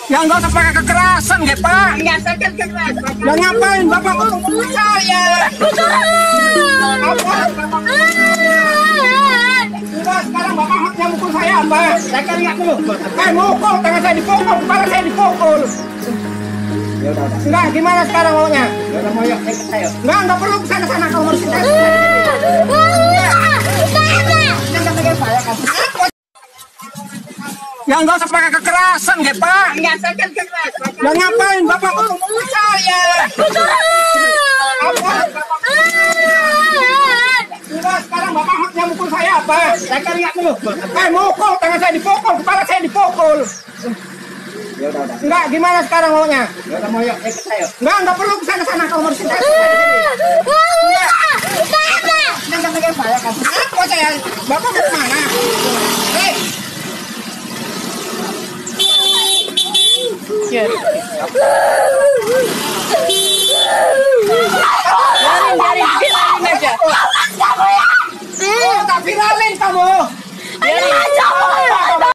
Ya nggak usah pakai kekerasan ya Pak. Enggak saya keras. Ya ngapain Bapak pukul saya? Apa? Sudah sekarang Bapak haknya mukul saya apa? Saya kan enggak dulu. Mukul, tangan saya dipukul, kepala saya dipukul. Ya udah. Enggak, gimana sekarang maunya? Ya udah mau yuk ikut saya. Enggak perlu kesana-sana kalau harus kita. Jangan pegang saya kan. Ya nggak usah pakai kekerasan ya Pak. Enggak saya keras. Ya ngapain Bapak pukul saya? Apa? Sudah sekarang Bapak haknya mukul saya apa? Saya kan enggak dulu. Mukul, tangan saya dipukul, kepala saya dipukul. Ya udah. Enggak, gimana sekarang maunya? Ya udah mau yuk ikut saya. Enggak perlu kesana-sana kalau harus kita. Jangan pegang saya kan. Apa saya? Bapak mau kemana? Hei. Biarin aja. Oh, tak viralin kamu. Biarin aja.